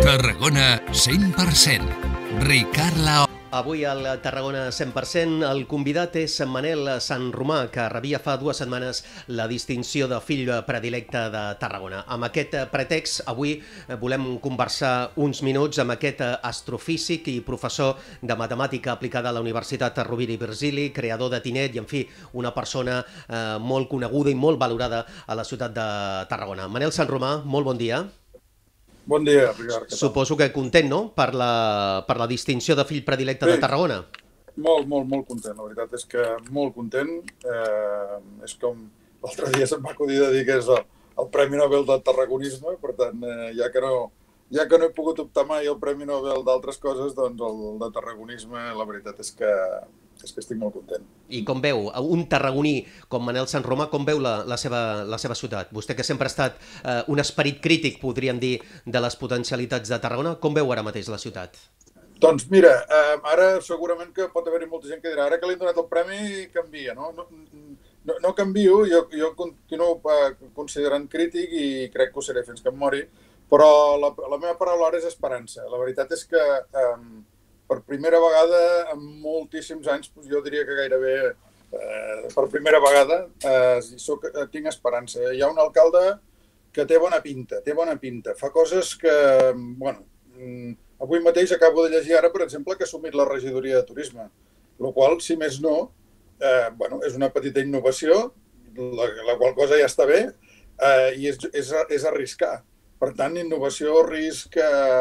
Tarragona 100%. Ricard Laó. Avui al Tarragona 100% el convidat és Manel Sanromà, que rebia fa 2 setmanes la distinció de fill predilecte de Tarragona. Amb aquest pretext, avui volem conversar uns minuts amb aquest astrofísic i professor de matemàtica aplicada a la Universitat Rovira i Virgili, creador de Tinet i, en fi, una persona molt coneguda i molt valorada a la ciutat de Tarragona. Manel Sanromà, molt bon dia. Bon dia, Ricard. Suposo que content, no?, per la distinció de fill predilecte de Tarragona. Molt content. La veritat és que molt content. És com l'altre dia se'm va acudir de dir que és el Premi Nobel del Tarragonisme, per tant, ja que no he pogut optar mai al Premi Nobel d'altres coses, doncs el de Tarragonisme, la veritat és que estic molt content. I com veu, un tarragoní com Manel Sanromà, com veu la seva ciutat? Vostè, que sempre ha estat un esperit crític, podríem dir, de les potencialitats de Tarragona, com veu ara mateix la ciutat? Doncs mira, ara segurament que pot haver-hi molta gent que dirà ara que li han donat el premi canvia, no? No canvio, jo continuo considerant crític i crec que ho seré fins que em mori, però la meva paraula ara és esperança. La veritat és que per primera vegada en moltíssims anys, jo diria que gairebé per primera vegada tinc esperança. Hi ha un alcalde que té bona pinta, fa coses que, bueno, avui mateix acabo de llegir ara, per exemple, que ha assumit la regidoria de turisme, el qual, si més no, és una petita innovació, la qual cosa ja està bé, i és arriscar. Per tant, innovació, risc,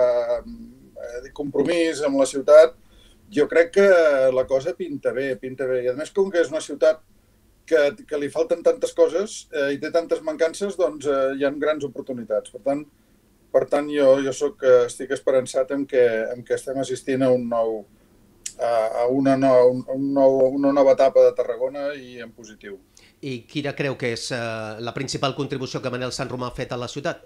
compromís amb la ciutat, jo crec que la cosa pinta bé. I a més, com que és una ciutat que li falten tantes coses i té tantes mancances, doncs hi ha grans oportunitats. Per tant, jo estic esperançat en que estem assistint a una nova etapa de Tarragona i en positiu. I quina creu que és la principal contribució que Manel Sanromà ha fet a la ciutat?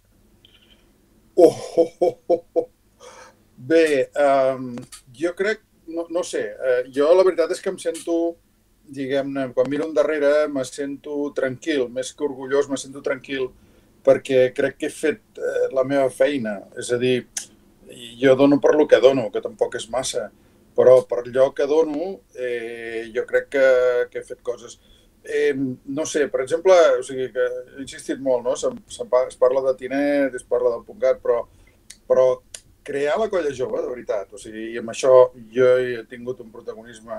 Bé, jo crec, no sé, jo la veritat és que em sento, diguem-ne, quan miro endarrere me sento tranquil, més que orgullós, me sento tranquil, perquè crec que he fet la meva feina. És a dir, jo dono per lo que dono, que tampoc és massa, però per allò que dono jo crec que he fet coses. No sé, per exemple, que he insistit molt, no? Es parla de Tinet, es parla del .cat, però crear la colla jove, de veritat, i amb això jo he tingut un protagonisme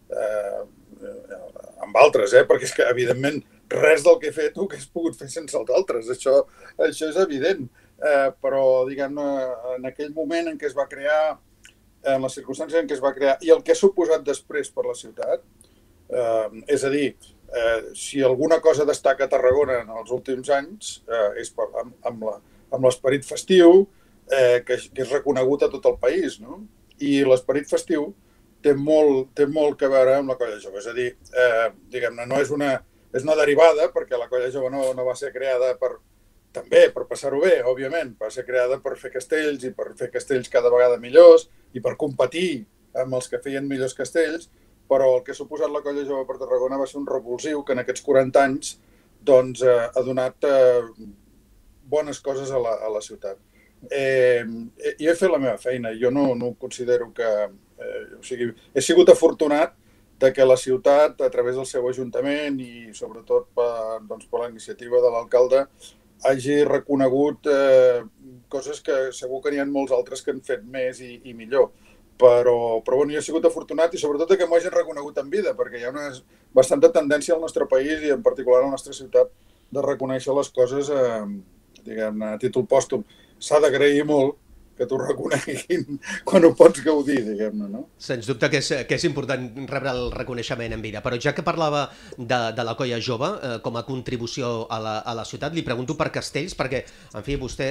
amb altres, perquè és que, evidentment, res del que he fet ho hagués pogut fer sense els altres, això és evident, però, diguem-ne, en aquell moment en què es va crear, en les circumstàncies en què es va crear, i el que ha suposat després per la ciutat, és a dir, si alguna cosa destaca a Tarragona en els últims anys és amb l'esperit festiu, que és reconegut a tot el país, no? I l'esperit festiu té molt a veure amb la colla jove. És a dir, diguem-ne, és una derivada, perquè la colla jove no va ser creada també per passar-ho bé, òbviament. Va ser creada per fer castells i per fer castells cada vegada millors i per competir amb els que feien millors castells, però el que ha suposat la colla jove per Tarragona va ser un revulsiu que en aquests 40 anys doncs, ha donat bones coses a la ciutat. Jo he fet la meva feina, jo no considero que... he sigut afortunat que la ciutat, a través del seu ajuntament i sobretot per la iniciativa de l'alcalde, hagi reconegut coses que segur que n'hi ha molts altres que han fet més i millor. Però bueno, jo he sigut afortunat i sobretot que m'ho hagin reconegut en vida, perquè hi ha una bastanta tendència al nostre país i en particular a la nostra ciutat de reconèixer les coses, diguem-ne, a títol pòstum. S'ha d'agrair molt que t'ho reconeguin quan ho pots gaudir, diguem-ne, no? Sens dubte que és important rebre el reconeixement en vida, però ja que parlava de la colla jove com a contribució a la ciutat, li pregunto per castells, perquè, en fi, vostè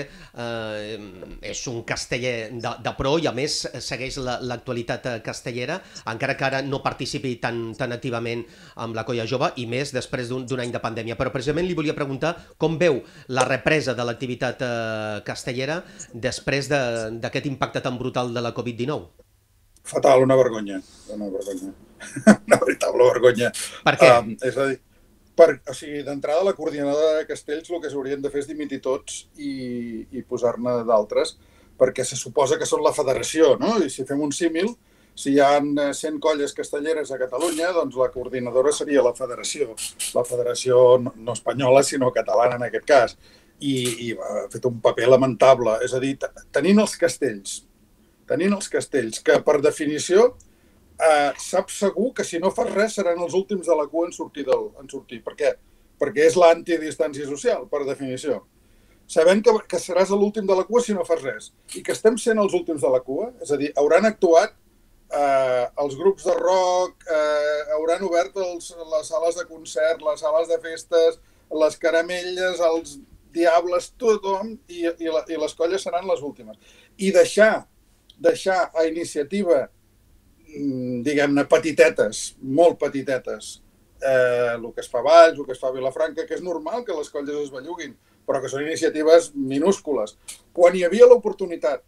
és un casteller de pro i, a més, segueix l'actualitat castellera, encara que ara no participi tan activament amb la colla jove, i més després d'un any de pandèmia. Però, precisament, li volia preguntar com veu la represa de l'activitat castellera després d'aquest impacte tan brutal de la Covid-19? Fatal, una vergonya. Una veritable vergonya. Per què? És a dir, d'entrada, la coordinadora de castells el que s'haurien de fer és dimitir tots i posar-ne d'altres, perquè se suposa que són la federació, no? I si fem un símil, si hi ha 100 colles castelleres a Catalunya, doncs la coordinadora seria la federació no espanyola, sinó catalana en aquest cas. I ha fet un paper lamentable. És a dir, tenint els castells, que per definició saps segur que si no fas res seran els últims de la cua en sortir. Per què? Perquè és l'antidistància social, per definició. Sabent que seràs l'últim de la cua si no fas res, i que estem sent els últims de la cua, és a dir, hauran actuat els grups de rock, hauran obert les sales de concert, les sales de festes, les caramelles, els diables, tothom, i les colles seran les últimes. I deixar a iniciativa, diguem-ne, petitetes, molt petitetes, el que es fa a Valls, el que es fa a Vilafranca, que és normal que les colles es belluguin, però que són iniciatives minúscules. Quan hi havia l'oportunitat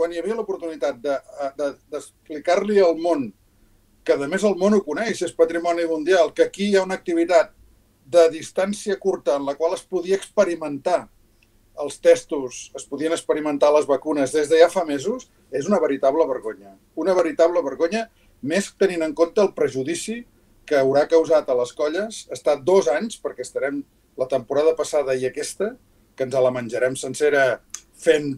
d'explicar-li al món, que a més el món ho coneix, és patrimoni mundial, que aquí hi ha una activitat de distància curta en la qual es podia experimentar els testos, es podien experimentar les vacunes des de ja fa mesos, és una veritable vergonya. Una veritable vergonya, més tenint en compte el prejudici que haurà causat a les colles. Ha estat 2 anys, perquè estarem la temporada passada i aquesta, que ens la menjarem sencera fent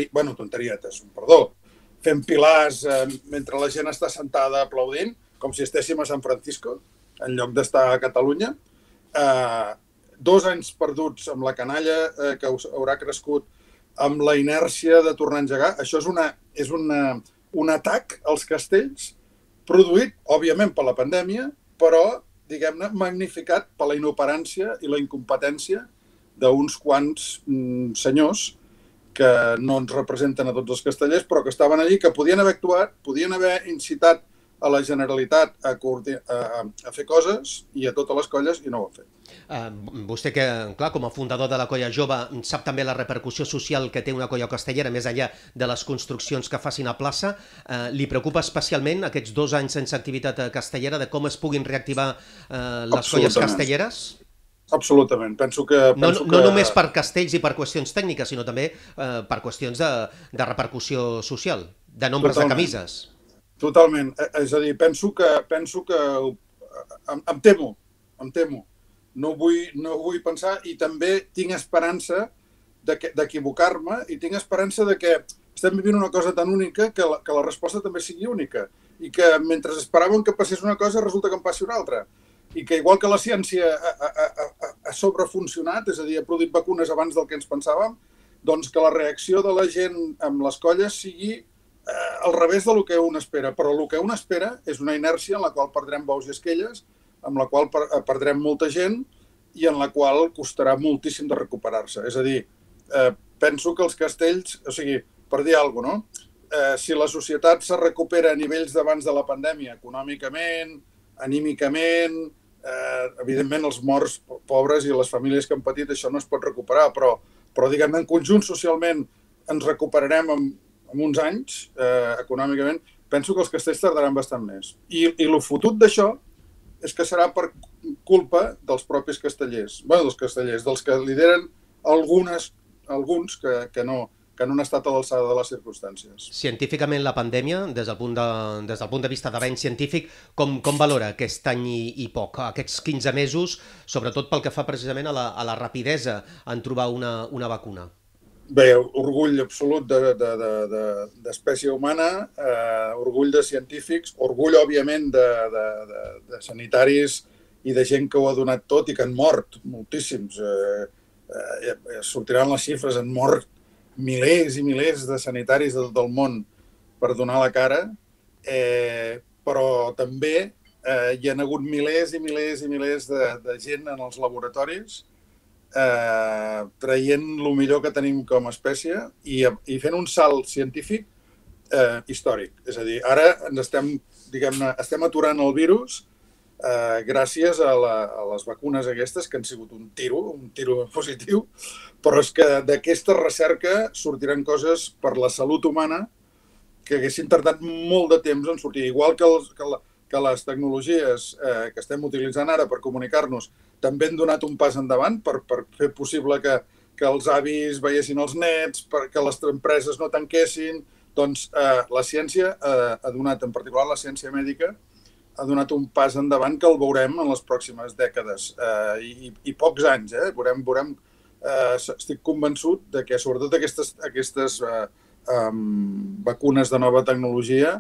fent pilars mentre la gent està sentada aplaudint, com si estéssim a San Francisco, en lloc d'estar a Catalunya. 2 anys perduts amb la canalla que haurà crescut, amb la inèrcia de tornar a engegar. Això és un atac als castells, produït, òbviament, per la pandèmia, però, diguem-ne, magnificat per la inoperància i la incompetència d'uns quants senyors que no ens representen a tots els castellers, però que estaven allí, que podien haver actuat, podien haver incitat a la Generalitat a fer coses i a totes les colles, i no ho han fet. Vostè, que, clar, com a fundador de la Colla Jove, sap també la repercussió social que té una colla castellera, més enllà de les construccions que facin a plaça. Li preocupa especialment aquests 2 anys sense activitat castellera, de com es puguin reactivar les colles castelleres? Absolutament. Penso que... No només per castells i per qüestions tècniques, sinó també per qüestions de repercussió social, de nombres de camises. Totalment. És a dir, penso que em temo. No vull pensar, i també tinc esperança d'equivocar-me, i tinc esperança de que estem vivint una cosa tan única que la resposta també sigui única, i que mentre esperàvem que passés una cosa resulta que en passi una altra. I que igual que la ciència ha sobrefuncionat, és a dir, ha produït vacunes abans del que ens pensàvem, doncs que la reacció de la gent amb les colles sigui al revés del que un espera. Però el que un espera és una inèrcia en la qual perdrem bous i esquelles, amb la qual perdrem molta gent i en la qual costarà moltíssim de recuperar-se. És a dir, penso que els castells, o sigui, per dir alguna cosa, no? Si la societat se recupera a nivells d'abans de la pandèmia, econòmicament, anímicament, evidentment els morts pobres i les famílies que han patit això no es pot recuperar, però diguem-ne, en conjunt socialment ens recuperarem en uns anys, econòmicament. Penso que els castells tardaran bastant més. I el fotut d'això és que serà per culpa dels propis castellers. Bé, dels castellers, dels que lideren alguns que no han estat a l'alçada de les circumstàncies. Científicament, la pandèmia, des del punt de vista d'avenç científic, com valora aquest any i poc, aquests 15 mesos, sobretot pel que fa precisament a la rapidesa en trobar una vacuna? Bé, orgull absolut d'espècie humana, orgull de científics, orgull, òbviament, de sanitaris i de gent que ho ha donat tot i que han mort moltíssims. Sortiran les xifres, han mort milers i milers de sanitaris de tot el món per donar la cara, però també hi ha hagut milers i milers i milers de gent en els laboratoris traient el millor que tenim com a espècie i fent un salt científic històric. És a dir, ara estem aturant el virus gràcies a les vacunes aquestes, que han sigut un tiro positiu, però és que d'aquesta recerca sortiran coses per la salut humana que haguessin tardat molt de temps en sortir. Igual que les tecnologies que estem utilitzant ara per comunicar-nos també han donat un pas endavant per fer possible que que els avis veiessin els nets, que les empreses no tanquessin. Doncs la ciència ha donat, en particular la ciència mèdica, ha donat un pas endavant que el veurem en les pròximes dècades i pocs anys. Estic convençut de que sobretot aquestes vacunes de nova tecnologia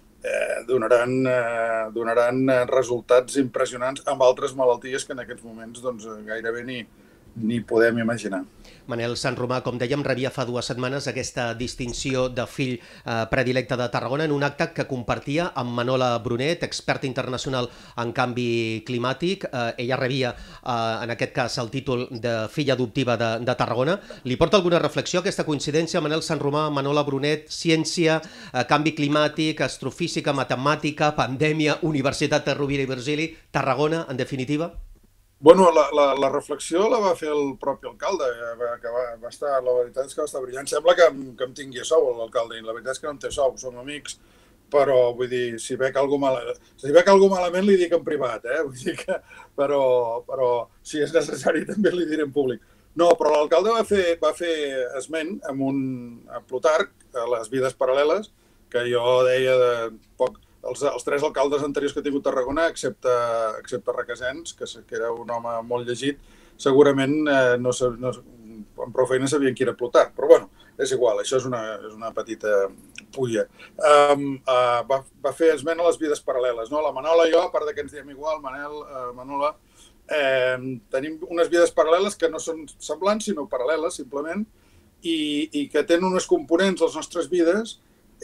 donaran resultats impressionants amb altres malalties que en aquests moments gairebé ni podem imaginar. Manel Sanromà, com dèiem, rebia fa 2 setmanes aquesta distinció de fill predilecte de Tarragona en un acte que compartia amb Manola Brunet, experta internacional en canvi climàtic. Ella rebia, en aquest cas, el títol de filla adoptiva de Tarragona. Li porta alguna reflexió aquesta coincidència, Manel Sanromà, Manola Brunet, ciència, canvi climàtic, astrofísica, matemàtica, pandèmia, Universitat de Rovira i Virgili, Tarragona, en definitiva? Bueno, la reflexió la va fer el propi alcalde, que va estar, la veritat és que va estar brillant. Sembla que em tingui a sou l'alcalde, i la veritat és que no em té sou, som amics, però vull dir, si veig alguna malament li dic en privat, vull dir que, però si és necessari també li diré en públic. No, però l'alcalde va fer esment a Plutarc, a les vides paral·leles, que jo deia els 3 alcaldes anteriors que ha tingut Tarragona, excepte Requesens, que era un home molt llegit, segurament amb prou feina sabien qui era Plutarc, però bueno, és igual, això és una petita pulla. Va fer esment a les vides paral·leles, no? La Manola i jo, a part que ens diem igual, Manel, Manola, tenim unes vides paral·leles que no són semblants, sinó paral·leles, simplement, i que tenen unes components a les nostres vides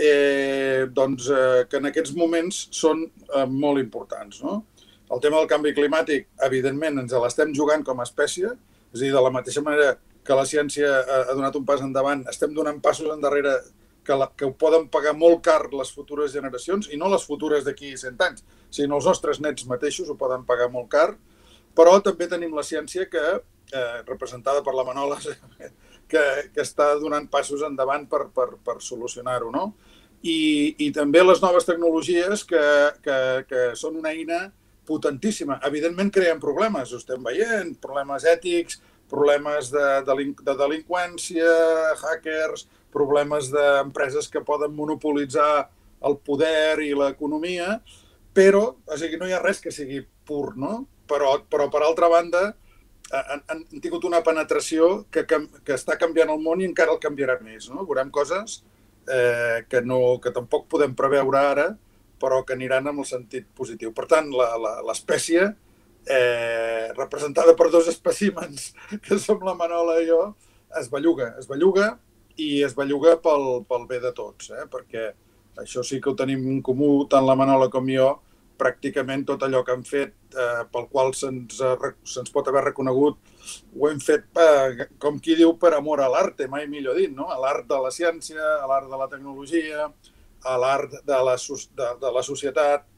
que en aquests moments són molt importants. No? El tema del canvi climàtic, evidentment, ens l'estem jugant com a espècie, és a dir, de la mateixa manera que la ciència ha donat un pas endavant, estem donant passos endarrere que ho poden pagar molt car les futures generacions, i no les futures d'aquí 100 anys, sinó els nostres nets mateixos ho poden pagar molt car, però també tenim la ciència representada per la Manola, que està donant passos endavant per solucionar-ho, no? I també les noves tecnologies que són una eina potentíssima. Evidentment creen problemes, ho estem veient, problemes ètics, problemes de delinqüència, hackers, problemes d'empreses que poden monopolitzar el poder i l'economia, però no hi ha res que sigui pur, no? Però per altra banda, han tingut una penetració que està canviant el món i encara el canviarà més. No? Veurem coses que tampoc podem preveure ara, però que aniran en el sentit positiu. Per tant, l'espècie, representada per 2 espècimens, que som la Manola i jo, es belluga pel bé de tots, perquè això sí que ho tenim en comú, tant la Manola com jo, pràcticament tot allò que han fet pel qual se'ns pot haver reconegut, ho hem fet, com qui diu, per amor a l'arte, mai millor dit, no? A l'art de la ciència, a l'art de la tecnologia, a l'art de la societat,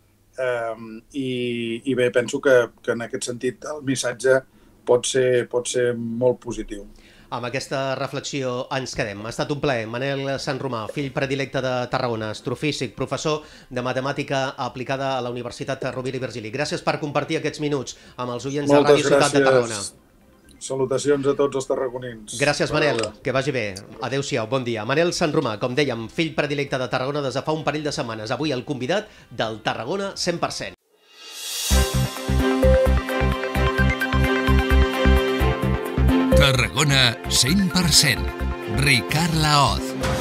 i bé, penso que en aquest sentit el missatge pot ser molt positiu. Amb aquesta reflexió ens quedem. Ha estat un plaer. Manel Sanromà, fill predilecte de Tarragona, astrofísic, professor de matemàtica aplicada a la Universitat de Rovira i Virgili. Gràcies per compartir aquests minuts amb els oients de Ràdio Ciutat de Tarragona. Salutacions a tots els tarragonins. Gràcies, Manel. Que vagi bé. Adéu-siau, bon dia. Manel Sanromà, com dèiem, fill predilecte de Tarragona des de fa un parell de setmanes. Avui el convidat del Tarragona 100%. Tarragona 100%. Ricard Laoz.